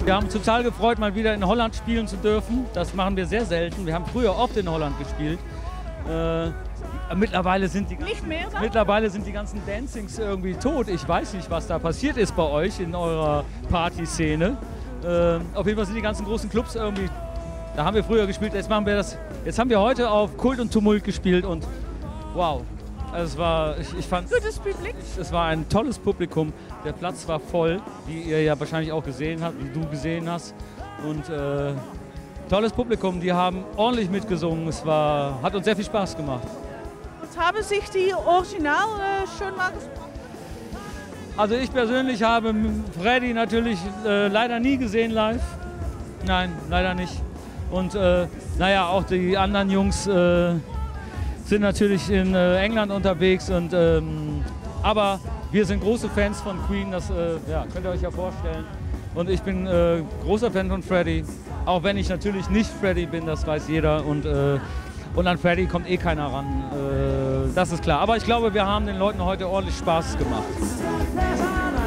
Wir haben uns total gefreut, mal wieder in Holland spielen zu dürfen. Das machen wir sehr selten. Wir haben früher oft in Holland gespielt. Mittlerweile sind die ganzen Dancings irgendwie tot. Ich weiß nicht, was da passiert ist bei euch in eurer Partyszene. Auf jeden Fall sind die ganzen großen Clubs irgendwie. Da haben wir früher gespielt. Jetzt machen wir das. Jetzt haben wir heute auf Kult und Tumult gespielt und wow. Also ich fand, gutes Publikum. Es war ein tolles Publikum. Der Platz war voll, wie ihr ja wahrscheinlich auch gesehen habt, wie du gesehen hast. Und tolles Publikum, die haben ordentlich mitgesungen. Hat uns sehr viel Spaß gemacht. Und haben sich die Original schon mal gesprochen? Also ich persönlich habe Freddy natürlich leider nie gesehen live. Nein, leider nicht. Und naja, auch die anderen Jungs sind natürlich in England unterwegs. Aber wir sind große Fans von Queen, das könnt ihr euch ja vorstellen. Und ich bin großer Fan von Freddy, auch wenn ich natürlich nicht Freddy bin, das weiß jeder. Und an Freddy kommt eh keiner ran, das ist klar. Aber ich glaube, wir haben den Leuten heute ordentlich Spaß gemacht.